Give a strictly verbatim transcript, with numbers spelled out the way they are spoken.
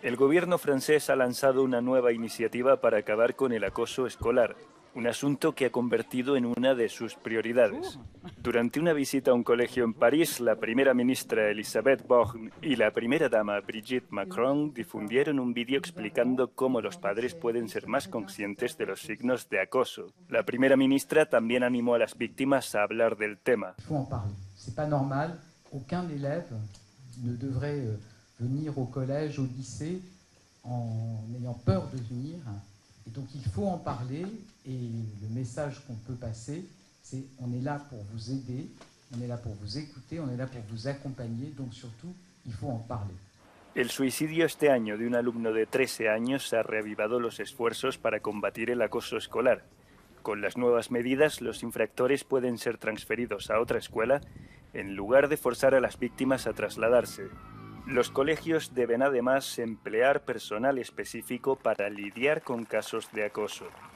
El gobierno francés ha lanzado una nueva iniciativa para acabar con el acoso escolar, un asunto que ha convertido en una de sus prioridades. Durante una visita a un colegio en París, la primera ministra Elisabeth Borne y la primera dama Brigitte Macron difundieron un vídeo explicando cómo los padres pueden ser más conscientes de los signos de acoso. La primera ministra también animó a las víctimas a hablar del tema. Il faut en parler. C'est pas normal. Aucun élève ne devrait venir au collège, au lycée, en ayant peur de venir. Et donc il faut en parler. Et le message qu'on peut passer, c'est on est là pour vous aider, on est là pour vous écouter, on est là pour vous accompagner. Donc surtout, il faut en parler. El suicidio este año de un alumno de trece años ha reavivado los esfuerzos para combatir el acoso escolar. Con las nuevas medidas, los infractores pueden ser transferidos a otra escuela en lugar de forzar a las víctimas a trasladarse. Los colegios deben además emplear personal específico para lidiar con casos de acoso.